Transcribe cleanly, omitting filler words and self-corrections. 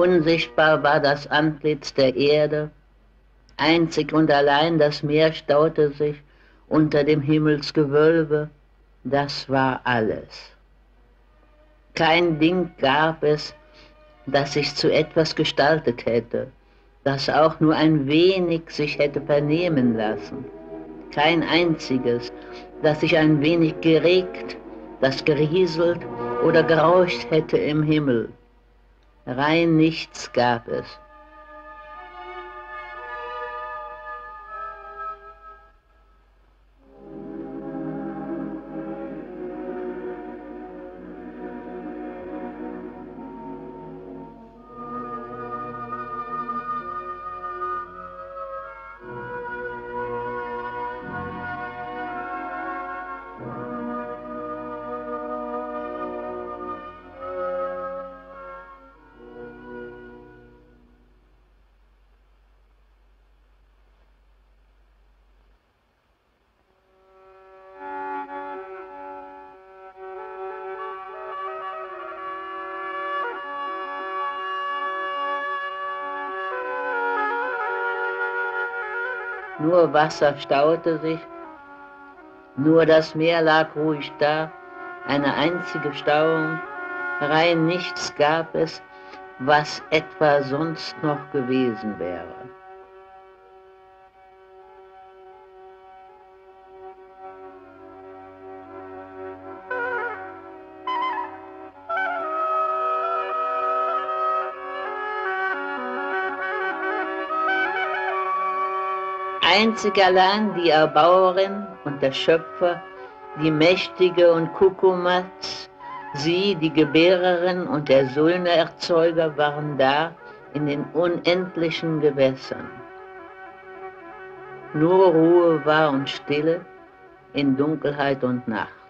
Unsichtbar war das Antlitz der Erde, einzig und allein das Meer staute sich unter dem Himmelsgewölbe, das war alles. Kein Ding gab es, das sich zu etwas gestaltet hätte, das auch nur ein wenig sich hätte vernehmen lassen. Kein einziges, das sich ein wenig geregt, das gerieselt oder gerauscht hätte im Himmel. Rein nichts gab es. Nur Wasser staute sich, nur das Meer lag ruhig da, eine einzige Stauung, rein nichts gab es, was etwa sonst noch gewesen wäre. Einzig allein die Erbauerin und der Schöpfer, die Mächtige und Kukumats, sie, die Gebärerin und der Söhneerzeuger, waren da in den unendlichen Gewässern. Nur Ruhe war und Stille in Dunkelheit und Nacht.